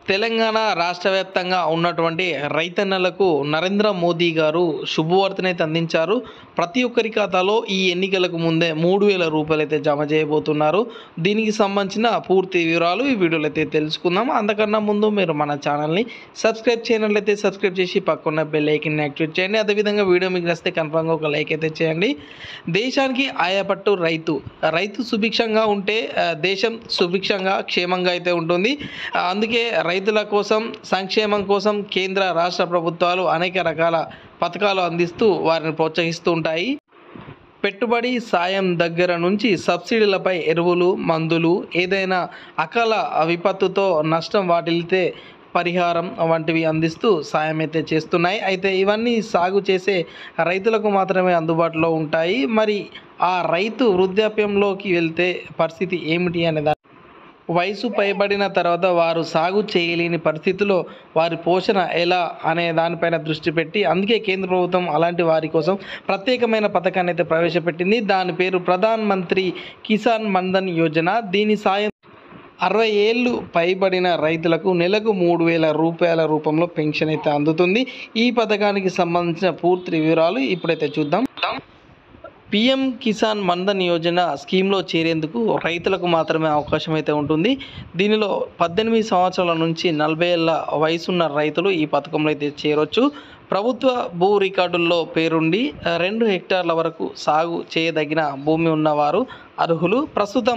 తెలంగాణ రాష్ట్ర వ్యాప్తంగా ఉన్నటువంటి రైతన్నలకు నరేంద్ర మోదీ గారు శుభవార్తనైతే అందించారు. ప్రతి ఒక్కరి ఖాతాలో ఈ ఎన్నికలకు ముందే 3,000 రూపాయలు అయితే జమ చేయబోతున్నారు. దీనికి సంబంధించిన పూర్తి వివరాలు ఈ వీడియోలో అయితే తెలుసుకుందాం. అంతకన్నా ముందు మీరు మన ఛానల్ని సబ్స్క్రైబ్ చేయనట్లయితే సబ్స్క్రైబ్ చేసి పక్కన బెల్ ఐకాన్ని యాక్టివేట్ చేయండి. అదేవిధంగా వీడియో మీకు నచ్చితే కన్ఫర్మ్గా ఒక లైక్ అయితే చేయండి. దేశానికి ఆయపట్టు రైతు సుభిక్షంగా ఉంటే దేశం సుభిక్షంగా క్షేమంగా అయితే ఉంటుంది. అందుకే రైతుల కోసం సంక్షేమం కోసం కేంద్ర రాష్ట్ర ప్రభుత్వాలు అనేక రకాల పథకాలు అందిస్తూ వారిని ప్రోత్సహిస్తూ ఉంటాయి. పెట్టుబడి సాయం దగ్గర నుంచి సబ్సిడీలపై ఎరువులు, మందులు, ఏదైనా అకాల విపత్తుతో నష్టం వాటిల్లితే పరిహారం వంటివి అందిస్తూ సాయం అయితే చేస్తున్నాయి. అయితే ఇవన్నీ సాగు చేసే రైతులకు మాత్రమే అందుబాటులో ఉంటాయి. మరి ఆ రైతు వృద్ధాప్యంలోకి వెళ్తే పరిస్థితి ఏమిటి అనే వయసు పైబడిన తర్వాత వారు సాగు చేయలేని పరిస్థితిలో వారి పోషణ ఎలా అనే దానిపైన దృష్టి పెట్టి అందుకే కేంద్ర ప్రభుత్వం అలాంటి వారి కోసం ప్రత్యేకమైన పథకాన్ని అయితే ప్రవేశపెట్టింది. దాని పేరు ప్రధాన్ మంత్రి కిసాన్ మన్ధన్ యోజన. దీని సాయం 60 ఏళ్ళు పైబడిన రైతులకు నెలకు 3,000 రూపాయల రూపంలో పెన్షన్ అయితే అందుతుంది. ఈ పథకానికి సంబంధించిన పూర్తి వివరాలు ఇప్పుడైతే చూద్దాం. పీఎం కిసాన్ మన్ధన్ యోజన స్కీమ్లో చేరేందుకు రైతులకు మాత్రమే అవకాశం అయితే ఉంటుంది. దీనిలో 18 సంవత్సరాల నుంచి 40 ఏళ్ళ వయసున్న రైతులు ఈ పథకంలో అయితే చేరొచ్చు. ప్రభుత్వ భూ రికార్డుల్లో పేరుండి 2 హెక్టార్ల వరకు సాగు చేయదగిన భూమి ఉన్నవారు అర్హులు. ప్రస్తుతం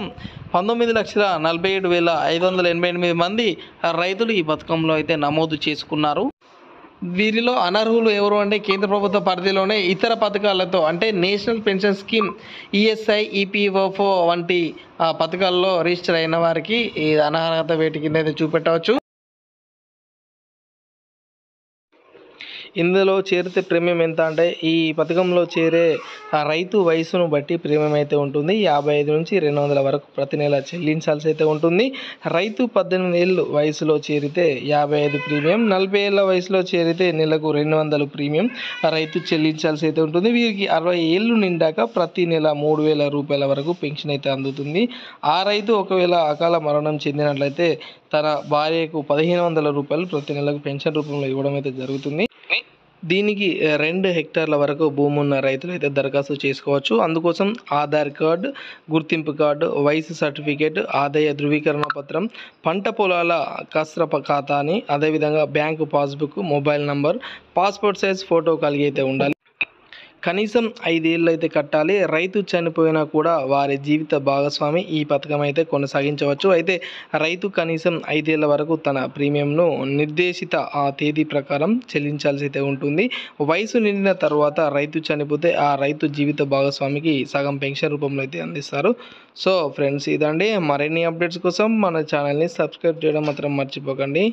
19,47,588 మంది రైతులు ఈ పథకంలో అయితే నమోదు చేసుకున్నారు. వీరిలో అనర్హులు ఎవరు అంటే కేంద్ర ప్రభుత్వ పరిధిలోనే ఇతర పథకాలతో అంటే national pension scheme, ESI, EPFO వంటి పథకాల్లో రిజిస్టర్ అయిన వారికి ఈ అనర్హత వేటి కింద అయితే చూపెట్టవచ్చు. ఇందులో చేరితే ప్రీమియం ఎంత అంటే ఈ పథకంలో చేరే రైతు వయసును బట్టి ప్రీమియం అయితే ఉంటుంది. 55 నుంచి 200 వరకు ప్రతి నెల చెల్లించాల్సి అయితే ఉంటుంది. రైతు 18 ఏళ్ళు వయసులో చేరితే 55 ప్రీమియం, 40 ఏళ్ళ వయసులో చేరితే నెలకు 200 ప్రీమియం రైతు చెల్లించాల్సి అయితే ఉంటుంది. వీరికి 60 ఏళ్ళు నిండాక ప్రతి నెల 3,000 రూపాయల వరకు పెన్షన్ అయితే అందుతుంది. ఆ రైతు ఒకవేళ అకాల మరణం చెందినట్లయితే తన భార్యకు 1,500 రూపాయలు ప్రతి నెలకు పెన్షన్ రూపంలో ఇవ్వడం అయితే జరుగుతుంది. దీనికి 2 హెక్టార్ల వరకు భూమి ఉన్న రైతులు అయితే దరఖాస్తు చేసుకోవచ్చు. అందుకోసం ఆధార్ కార్డు, గుర్తింపు కార్డు, వయసు సర్టిఫికేట్, ఆదాయ ధృవీకరణ పత్రం, పంట పొలాల కస్ర ఖాతాని, అదేవిధంగా bank passbook, mobile number, passport size photo కలిగి అయితే ఉండాలి. కనీసం 5 ఏళ్ళు అయితే కట్టాలి. రైతు చనిపోయినా కూడా వారి జీవిత భాగస్వామి ఈ పథకం అయితే కొనసాగించవచ్చు. అయితే రైతు కనీసం 5 ఏళ్ల వరకు తన ప్రీమియంను నిర్దేశిత ఆ తేదీ ప్రకారం చెల్లించాల్సి అయితే ఉంటుంది. వయసు నిండిన తర్వాత రైతు చనిపోతే ఆ రైతు జీవిత భాగస్వామికి సగం పెన్షన్ రూపంలో అయితే అందిస్తారు. సో ఫ్రెండ్స్, ఇదండి. మరిన్ని అప్డేట్స్ కోసం మన ఛానల్ని సబ్స్క్రైబ్ చేయడం మాత్రం మర్చిపోకండి.